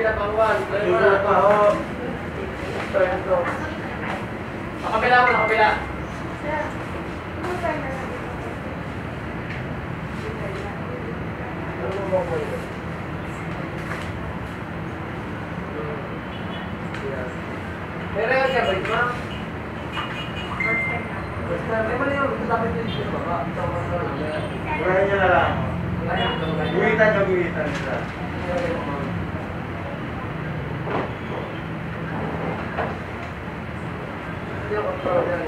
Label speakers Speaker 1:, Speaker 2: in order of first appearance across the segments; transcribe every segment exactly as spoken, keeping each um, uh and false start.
Speaker 1: pinapangwan. Ito na pa, oh. Ito, ito. Nakabila mo, nakabila.
Speaker 2: Sir, ano tayo na lang?
Speaker 1: Ano mo ba yun? Pero yan siya ba ito?
Speaker 2: First time na.
Speaker 1: First time. May mali yung dapat yung siya ba?
Speaker 3: Wala niya na lang.
Speaker 1: Guwitan,
Speaker 3: Guwitan ka guwitan nila.
Speaker 1: Hindi ako proud yan.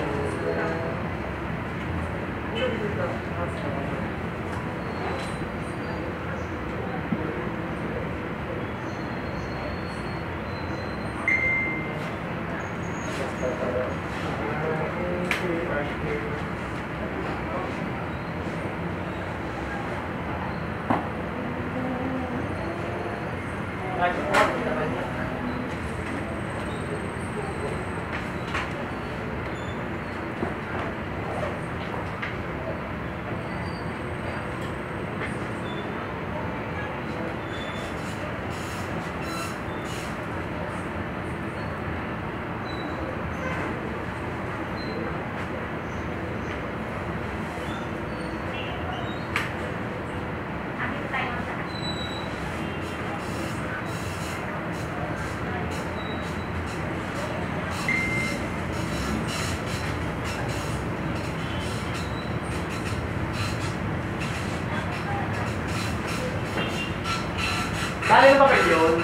Speaker 1: Bali na papel yun.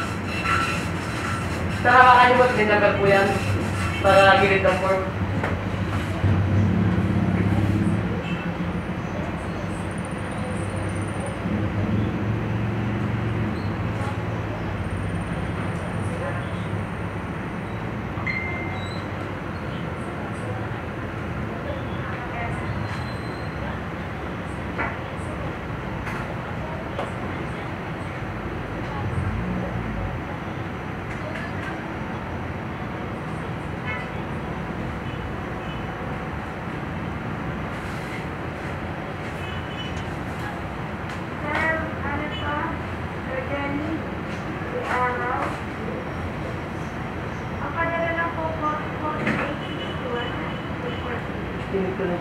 Speaker 1: Sa hawakan niyo mo, tinagal po yan. Para gilid ng form. Tinig ko na.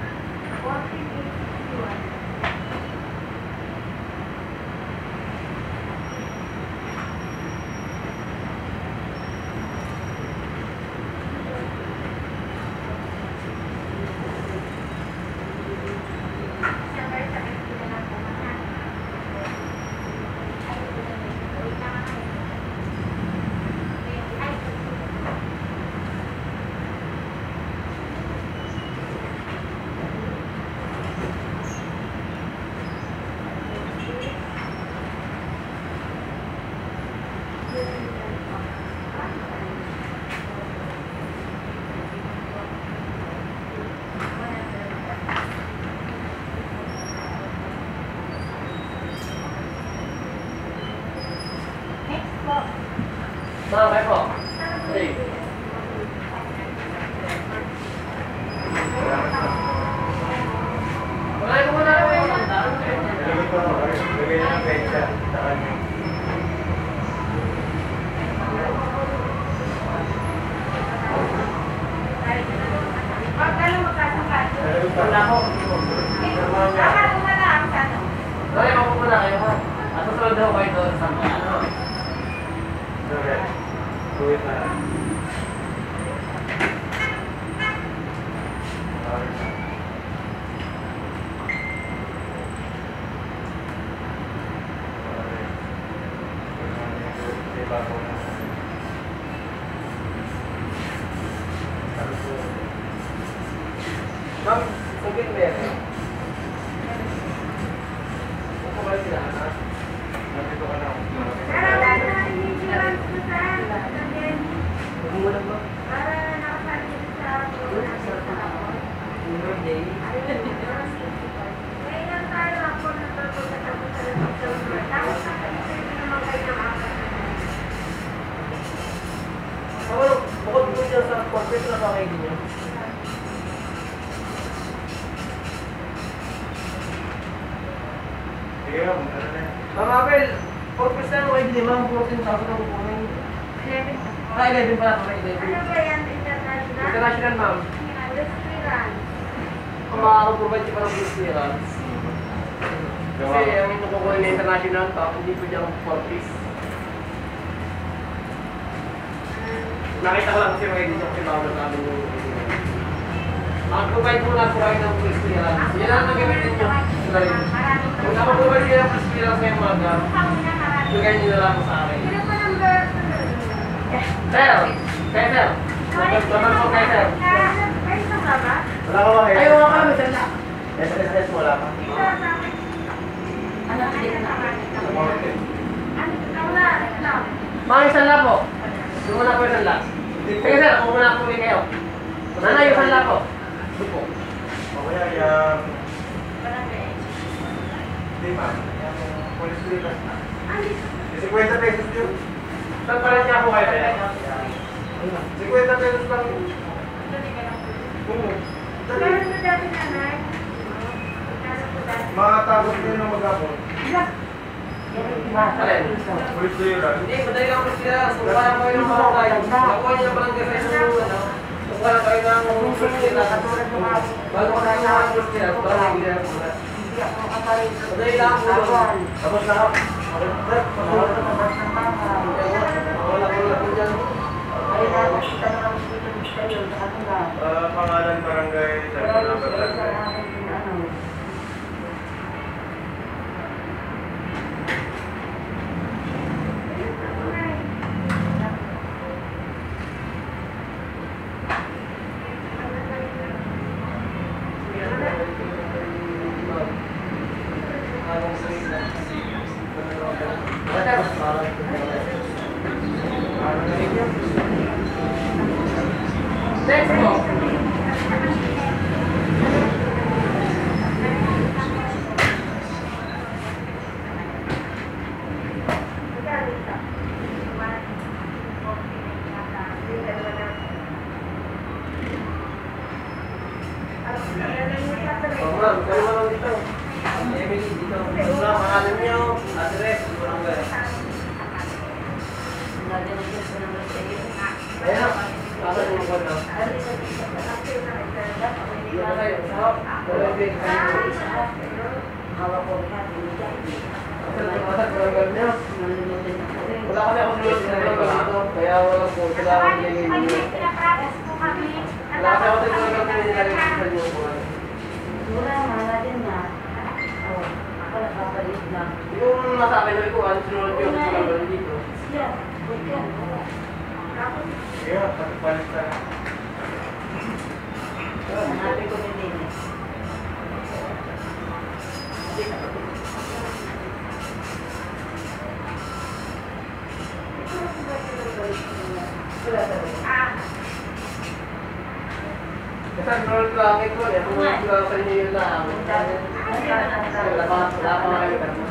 Speaker 1: Mga kayo po. Hey. Wala ko muna rin.
Speaker 3: Lagay ko mo. Lagay na ng pecha sa kanya.
Speaker 2: Magkano magkasangkaso?
Speaker 1: Wala ko.
Speaker 2: Akala mo na lang sa ano?
Speaker 1: Lagay mo muna kayo ha. At susunod daw kayo doon sa mga ano.
Speaker 3: Okay. Guwit na lang.
Speaker 1: Ma'am, saglit ba yan? Kung ba sila, ha?
Speaker 3: Nandito ka na.
Speaker 2: Para na insurance ko sa again.
Speaker 1: Huwag mo lang ba?
Speaker 2: Para nakasali sa
Speaker 1: Birthday.
Speaker 2: Kaya lang tayo ako nagpapagkat ako sa resort. Tapos nakalimutan ko naman kayo ng apat.
Speaker 1: Ano, bukod po dyan sa corporate na pakay din yan.
Speaker 3: Sige, ano na yan.
Speaker 1: Ma'am Abel, Purpose na kayo din, ma'am. fourteen thousand ang kukunin.
Speaker 2: eleven.
Speaker 1: Ah, eleven pala. Ah, eleven.
Speaker 2: Ano ba yan? International?
Speaker 1: International, ma'am.
Speaker 2: Just clearance.
Speaker 1: Kung makakaprovide siya pa ng police clearance. Kasi ang ito kukunin na international, tapos hindi po dyan ang four piece. Nakita ko lang kasi mga edit yung pinawala sa amin yung mag-provide muna po kayo ng police clearance. Yan ang nag-gamitin nyo. Kung nakaprovide kayo ng police clearance ngayong mga, bigay nyo na lang po sa akin.
Speaker 2: Sino pa number?
Speaker 1: Sir! Kaya sir! Laman po kaya sir!
Speaker 2: Ay, ito nga ba?
Speaker 3: Wala ka ba kayo?
Speaker 1: Ay, wala kami sir na!
Speaker 3: S S S wala pa.
Speaker 2: Ito sa akin. Ano? Hindi ko na. Ano? Wala. Ito.
Speaker 1: Mga isang la po! Yung muna po isang la. Sige sir, kung muna po ulit kayo. Nanay, yung isang la po. Dupo.
Speaker 3: Mamaya yung... Hindi ma'am. Yung police clearance na. fifty pesos yun.
Speaker 1: Saan pa rin niya po kayo kaya?
Speaker 3: fifty pesos lang yun. Oo. Dali.
Speaker 2: Kaya ito dati nanay. Kaya ito dati.
Speaker 3: Makatapos din ng mag-apon.
Speaker 1: Alin?
Speaker 3: Police clearance.
Speaker 1: Hindi, madali lang po sila. Kung wala kayo ng mga tayo, nakuha niyo na parang gasa sa mga ano. Kung wala kayo ng sila, bago ka na mga sila, parang hindi na po na. Madali lang po.
Speaker 3: Tapos na ako.
Speaker 1: Wala po lang po dyan.
Speaker 3: Ah, pangalan barangay, cellphone number barangay.
Speaker 1: Next po. Oh, ma'am, kayo naman dito. Emily, dito. Wala, pangalan niyo, address, barangay. Ayan na. Asan yung mga na? Dito na kayo. Wala yung big kayo. Asan yung mga barangay niyo? Wala kami ako nilot sa barangay dito. Kaya wala po. Wala akong nilagay niyo. Wala kasi ako sa barangay po nilagay sa inyo po. Hindi ko masabi na ko ano sinunod yung barangay dito.
Speaker 3: Kaya, palit na.
Speaker 1: Kasi ang roll ko lang ito, eh. Kung roll ko lang sa inyo yun lang. Wala pa, wala pa mga kami karma.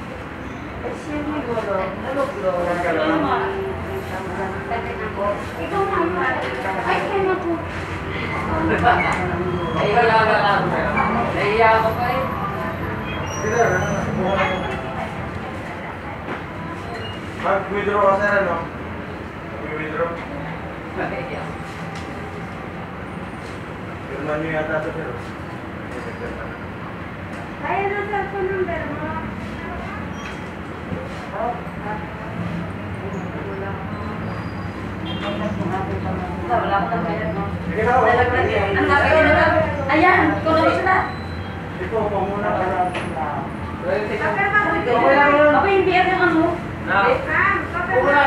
Speaker 2: Ikaw na. Ay, kaya na po.
Speaker 1: Ay, wala ka lang. Naiiyak ako pa eh.
Speaker 3: Sir, mag-withdraw ka sir, ano? Mag-withdraw.
Speaker 1: Naiiyak.
Speaker 3: Firman nyo yata ito sir.
Speaker 2: Kaya na sa phone number mo.
Speaker 4: Wala ko na bayad mo.
Speaker 3: Sige na, wala ka na.
Speaker 4: Ang sabi ko na, ayan, ikaw na sila.
Speaker 3: Ito, upo muna ka na.
Speaker 1: Okay
Speaker 2: Kapag
Speaker 1: lang yun.
Speaker 4: Ako hindi yan yung ano.
Speaker 1: Na.
Speaker 2: Ma'am, kapag
Speaker 1: Wala.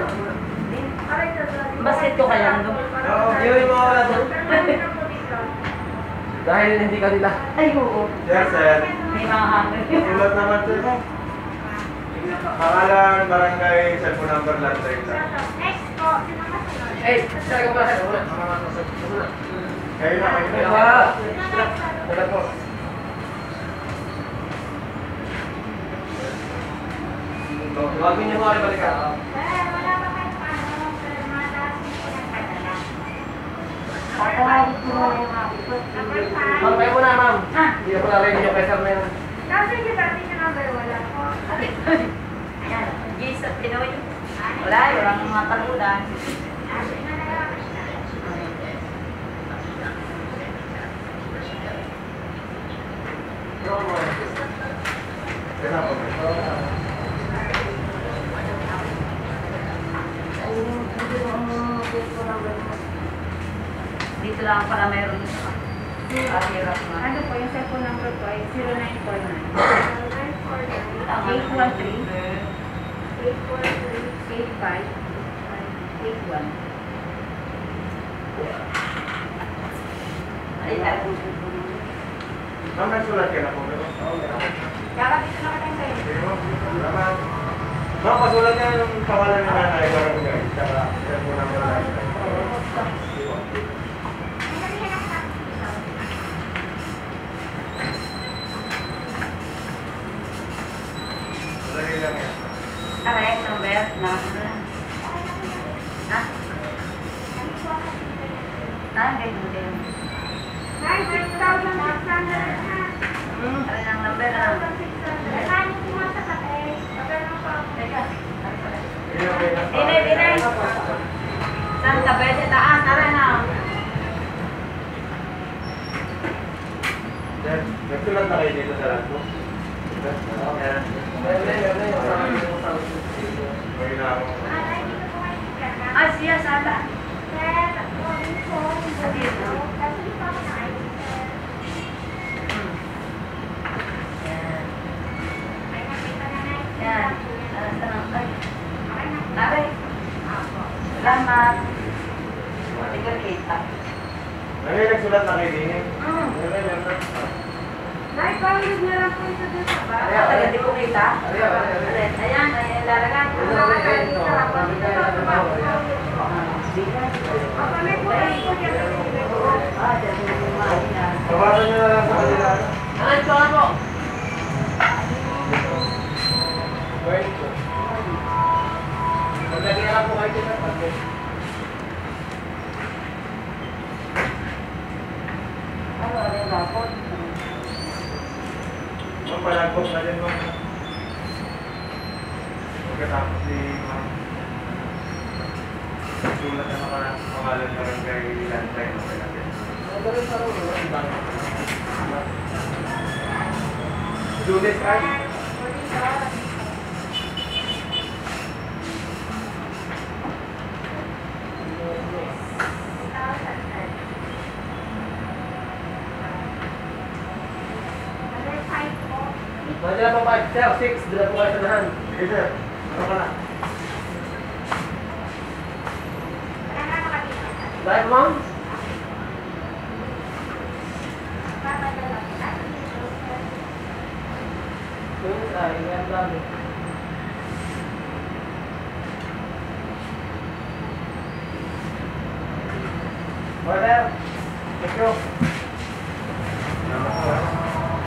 Speaker 4: Basket ko kaya ano.
Speaker 1: Oo, yun yung mga wala doon. Dahil hindi ka nila.
Speaker 4: Ay, oo.
Speaker 3: Sir, sir.
Speaker 4: May mga hangin.
Speaker 3: Sulat naman sir. Pangalan, barangay, cellphone number, landline lang.
Speaker 2: Next po, sino masunod?
Speaker 1: Eh, sir, ka ba? Wala. Wala.
Speaker 3: Kayo na, kayo na.
Speaker 1: Wala. Wala po. Huwagin niyo mga balik ka.
Speaker 2: Sir, wala pa kayo paano, pero mataas mo pinagpadala.
Speaker 4: Tatawagin ko na yung hapon.
Speaker 2: Number five.
Speaker 1: Ma'am, kayo muna, ma'am.
Speaker 4: Ha?
Speaker 1: Hindi ako na ready yung kay sir na yun.
Speaker 2: Kasi yung dati yung number wala po.
Speaker 4: Ayan. Gis at Pinoy. Wala, walang mga kalulan.
Speaker 3: Kaya po.
Speaker 4: Dito lang pala meron sa kahirap na.
Speaker 2: Ano po, yung cellphone number ko ay zero nine four nine.
Speaker 4: Eight one three.
Speaker 2: eight four three.
Speaker 4: Eight five. Eight one. Ay, tayo.
Speaker 3: Ma'am, nagsulat ka na po.
Speaker 2: Kaya dito na ka tayo sa'yo.
Speaker 3: Ma'am, ma'am, pasulat ka yung pangalan ng nanay. Parang guys, saka cellphone number na. Dali lang yan.
Speaker 4: Correct number na. Ha? Saan kayo mo din?
Speaker 2: nine six thousand six hundred na.
Speaker 4: Hmm, ano ang number na?
Speaker 2: Ano po nga sa katay? Pagano pa ako.
Speaker 4: Teka.
Speaker 3: Dinay,
Speaker 4: Dinay, dinay. Saan ka ba? Sa taas, tara na.
Speaker 3: Then, nagsulat na kayo dito sa lahat mo? Yan. May na ako.
Speaker 2: Ay, dito po kayo siya.
Speaker 4: Ah, siya, sala.
Speaker 2: Sir, ako yung phone. Kasi di pa ako na-I D, sir.
Speaker 4: Hmm. Yan.
Speaker 2: Ay, nakita na na.
Speaker 4: Yan. Alas na lang. Ay,
Speaker 2: Okay na.
Speaker 4: taray.
Speaker 2: Ako.
Speaker 4: Salamat. Tinggal kita.
Speaker 3: May nagsulat na kayo din eh.
Speaker 4: Hmm.
Speaker 2: Nay, pahulog na lang po ito doon sa ba?
Speaker 4: Kaya taga di ko kita.
Speaker 1: Ayan, ayan, ayan.
Speaker 4: Ayan, ayan, lalagay.
Speaker 2: Ang mga tayo dito ako. Dito sa tumawag. Ako may buhay po dyan.
Speaker 4: Ah, dyan mo kumain na.
Speaker 3: Tawasan nyo na lang sa kanila.
Speaker 4: Ano ito ano?
Speaker 1: Pwede. Maglagay na lang po kayo dito.
Speaker 4: Ano, ano yung rapot?
Speaker 3: Ma'am, palagpok na din ma'am. Pagkatapos si ma'am. Sulat na mga pangalan na rin kay Landline. Okay lang din.
Speaker 1: Magaling sa rin, no? Ang dami.
Speaker 3: Juliet ay.
Speaker 1: Madala pa five, sir, six, dala po kayo sa nahan.
Speaker 3: Sige sir, ano ka na?
Speaker 1: Dahil ma'am? Yun, ay, yan dami.
Speaker 3: Order! Let's go!